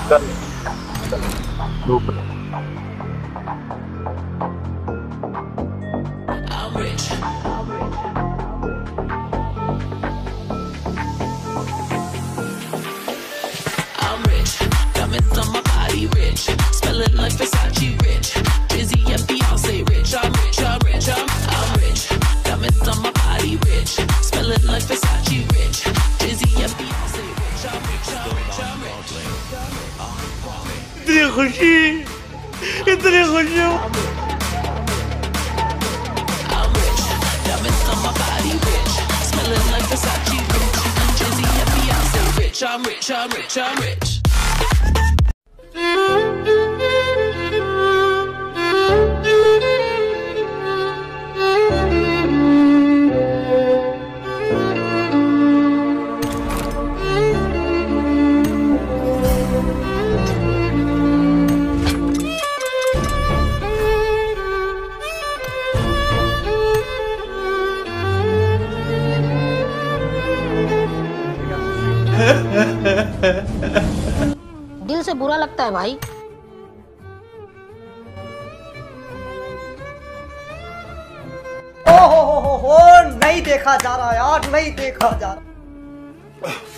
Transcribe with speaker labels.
Speaker 1: I'm rich. I'm rich. Diamonds on my body rich. Smelling like Versace rich. Drizzy and Beyonce rich. I'm rich, I'm rich, I'm rich. Diamonds on my body rich. Smelling like Versace rich. Drizzy and Beyonce rich. I'm rich, I'm rich, I'm rich.
Speaker 2: इतनी खुशी, इतनी खुशी।
Speaker 1: I'm rich. Diamonds on my body rich. Smelling like Versace rich. Drizzy and Beyonce rich. I'm rich, I'm rich, I'm rich.
Speaker 3: दिल से बुरा लगता है भाई।
Speaker 4: ओ हो नहीं देखा जा रहा यार, नहीं देखा जा रहा।